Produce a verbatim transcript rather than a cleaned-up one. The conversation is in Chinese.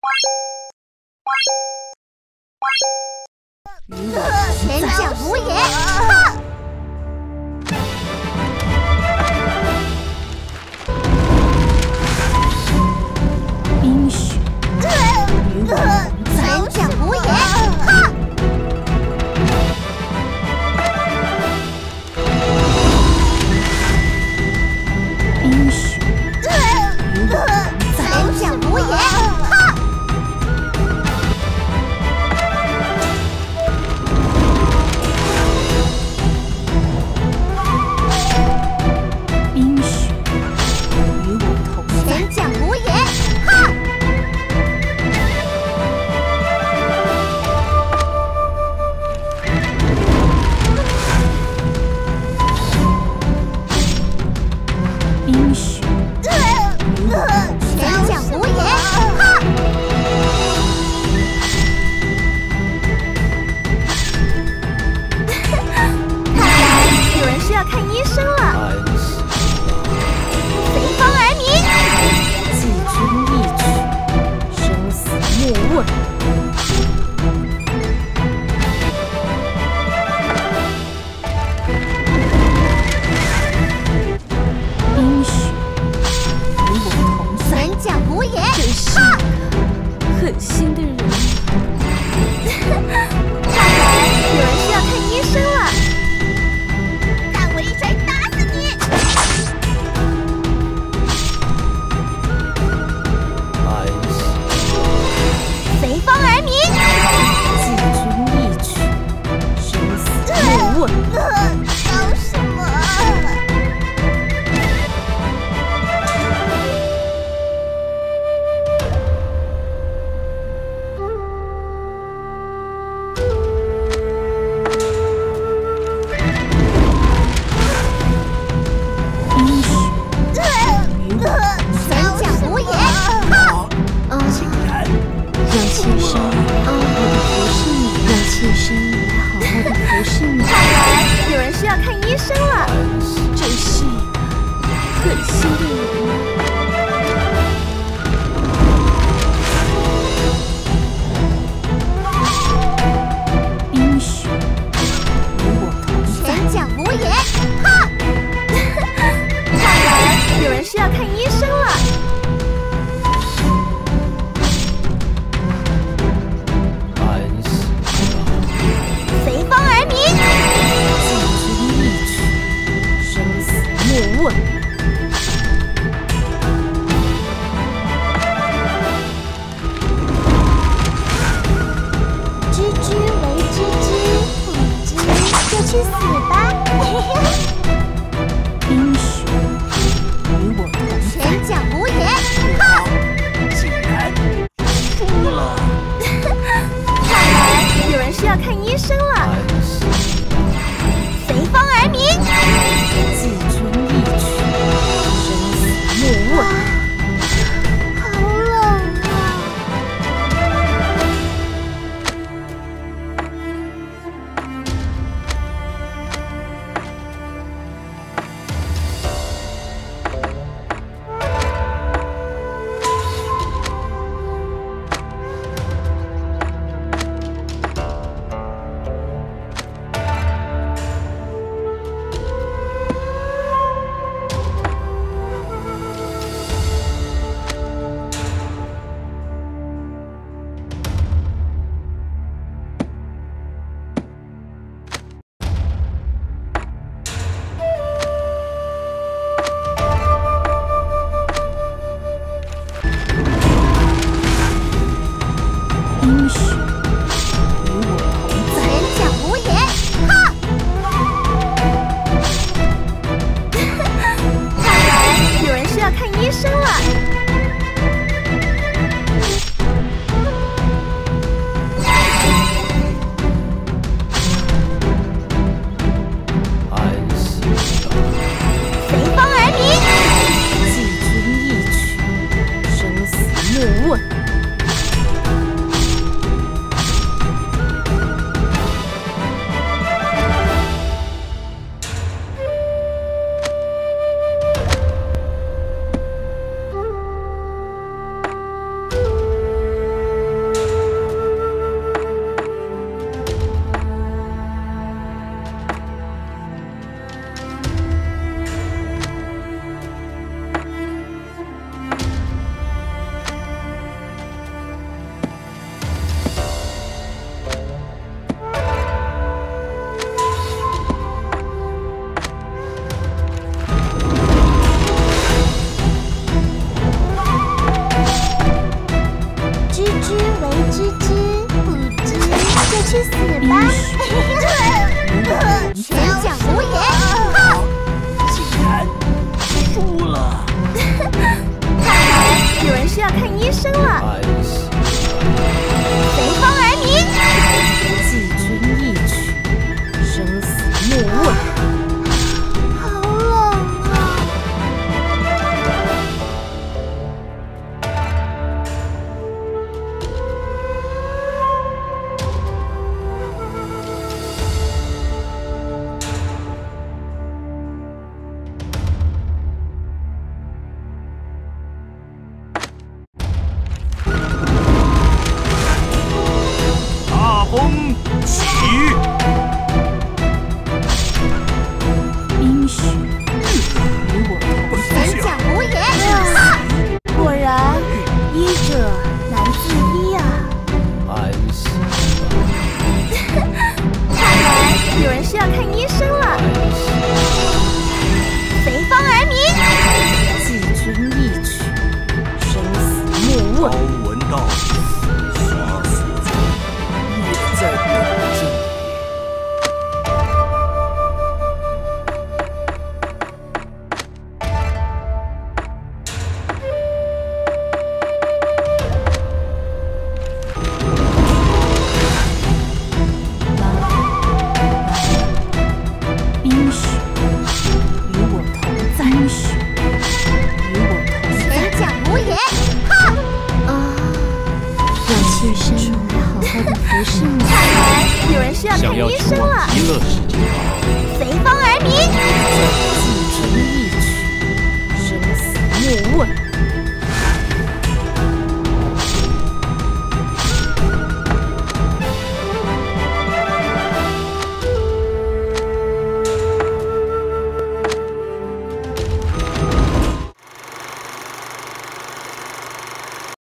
与我前将无言。 冰雪与我同在。 前将无言。哈！ 冰雪与我同在。 前将无言。哈！ 冰雪与我同在。 前将无言。哈！ 冰雪与我同在。 前将无言。哈！看来有人是要看医生了。随风而鸣。 自君一曲，生死莫问。冰雪与我同在。 前将无言。 真是个狠心的人。 看来有人是要看医生了。看我一锤打死你！随风而鸣。 自君一曲，生死莫问。 搞什么？ 冰雪与我同在。 前将无言。哈！ 啊，让妾身好好的服侍你，让妾身来好好的服侍你。 看来有人是要看医生了。 真是个狠心的人。冰雪与我同在。 前将无言。哈！看来有人是要看医生了。随风而鸣。 自君一曲，生死莫问。 知之为知之，不知就去死吧。 冰雪与我同在。 前将无言。哈！ 竟然输了。 看来有人是要看医生了。随风而鸣。 自君一曲，生死莫问。 好冷啊！ 冰雪与我同在。 前将无言。哈！看来有人是要看医生了。随风而鸣。 自君一曲，生死莫问。 去死吧！全讲无言，哈！ 竟然输了。 看来有人需要看医生了。